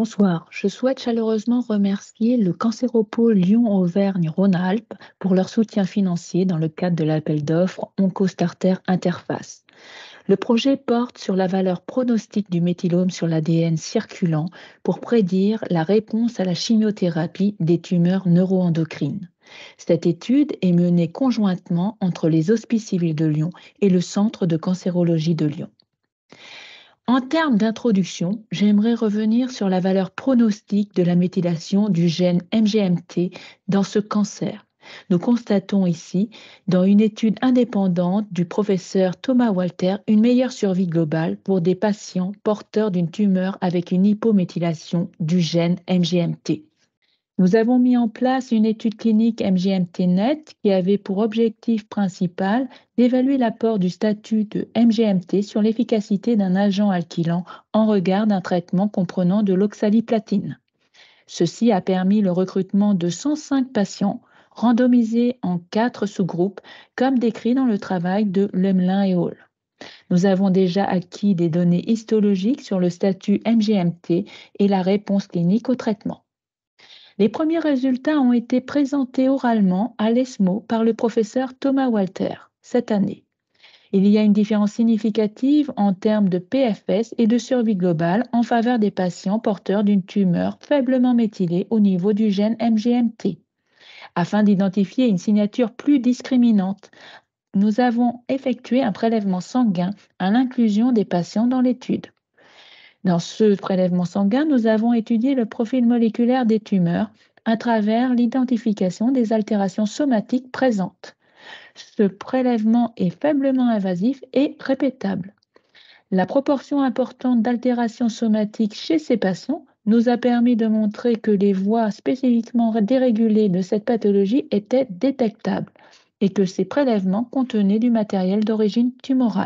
Bonsoir, je souhaite chaleureusement remercier le Cancéropole Lyon-Auvergne-Rhône-Alpes pour leur soutien financier dans le cadre de l'appel d'offres OncoStarter Interface. Le projet porte sur la valeur pronostique du méthylome sur l'ADN circulant pour prédire la réponse à la chimiothérapie des tumeurs neuroendocrines. Cette étude est menée conjointement entre les Hospices civils de Lyon et le Centre de cancérologie de Lyon. En termes d'introduction, j'aimerais revenir sur la valeur pronostique de la méthylation du gène MGMT dans ce cancer. Nous constatons ici, dans une étude indépendante du professeur Thomas Walter, une meilleure survie globale pour des patients porteurs d'une tumeur avec une hypométhylation du gène MGMT. Nous avons mis en place une étude clinique MGMT-NET qui avait pour objectif principal d'évaluer l'apport du statut de MGMT sur l'efficacité d'un agent alkylant en regard d'un traitement comprenant de l'oxaliplatine. Ceci a permis le recrutement de 105 patients randomisés en 4 sous-groupes, comme décrit dans le travail de Lemelin et Hall. Nous avons déjà acquis des données histologiques sur le statut MGMT et la réponse clinique au traitement. Les premiers résultats ont été présentés oralement à l'ESMO par le professeur Thomas Walter cette année. Il y a une différence significative en termes de PFS et de survie globale en faveur des patients porteurs d'une tumeur faiblement méthylée au niveau du gène MGMT. Afin d'identifier une signature plus discriminante, nous avons effectué un prélèvement sanguin à l'inclusion des patients dans l'étude. Dans ce prélèvement sanguin, nous avons étudié le profil moléculaire des tumeurs à travers l'identification des altérations somatiques présentes. Ce prélèvement est faiblement invasif et répétable. La proportion importante d'altérations somatiques chez ces patients nous a permis de montrer que les voies spécifiquement dérégulées de cette pathologie étaient détectables et que ces prélèvements contenaient du matériel d'origine tumorale.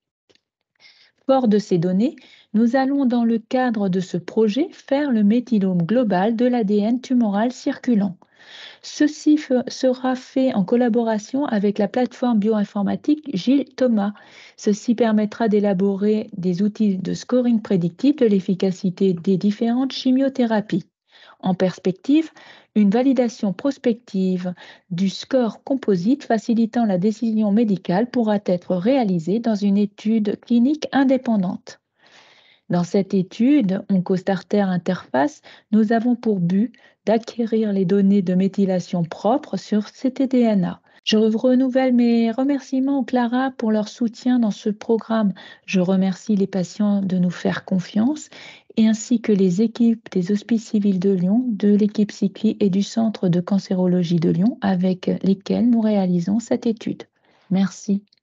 Fort de ces données, nous allons dans le cadre de ce projet faire le méthylome global de l'ADN tumoral circulant. Ceci sera fait en collaboration avec la plateforme bioinformatique Gilles Thomas. Ceci permettra d'élaborer des outils de scoring prédictif de l'efficacité des différentes chimiothérapies. En perspective, une validation prospective du score composite facilitant la décision médicale pourra être réalisée dans une étude clinique indépendante. Dans cette étude, OncoStarter Interface, nous avons pour but d'acquérir les données de méthylation propres sur ctDNA. Je renouvelle mes remerciements aux Clara pour leur soutien dans ce programme. Je remercie les patients de nous faire confiance et ainsi que les équipes des Hospices civils de Lyon, de l'équipe CICLI et du Centre de cancérologie de Lyon avec lesquels nous réalisons cette étude. Merci.